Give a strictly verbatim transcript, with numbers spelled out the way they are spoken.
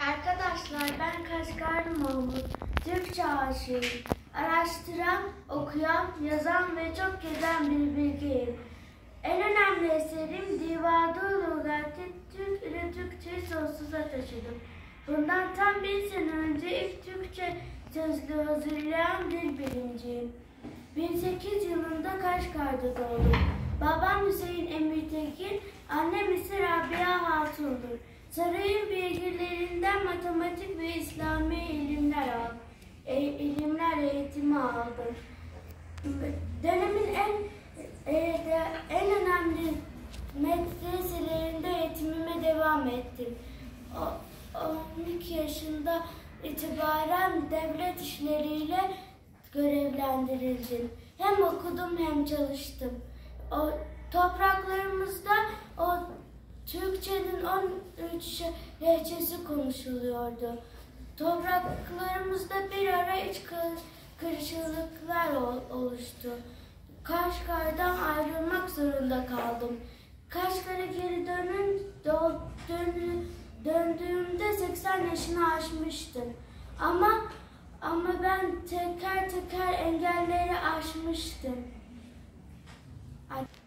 Arkadaşlar, ben Kaşgarlı Mahmut, Türkçe aşığıyım. Araştıran, okuyan, yazan ve çok gezen bir bilgiyim. En önemli eserim Divane-ı Lügat-ı Türk ile Türkçeyi sonsuza taşıdım. Bundan tam bir sene önce ilk Türkçe sözlüğü hazırlayan dil bilimciyim. bin sekiz yüz yılında Kaşgar'da doğdum. Babam Hüseyin Emir Tekin, annem ise Rabia Hatun'dur. Sarayın bilgilerinden matematik ve İslami ilimler aldım. E, ilimler eğitimi aldım. Dönemin en e, de, en önemli medreselerinde eğitimime devam ettim. O, on iki yaşında itibaren devlet işleriyle görevlendirildim. Hem okudum hem çalıştım. O topraklarımızda o Türkçenin on üç lehçesi konuşuluyordu. Topraklarımızda bir ara iç karışıklıklar oluştu. Kaşgar'dan ayrılmak zorunda kaldım. Kaşgar'a geri dönün, dön, döndüğümde seksen yaşını aşmıştım. Ama ama ben teker teker engelleri aşmıştım.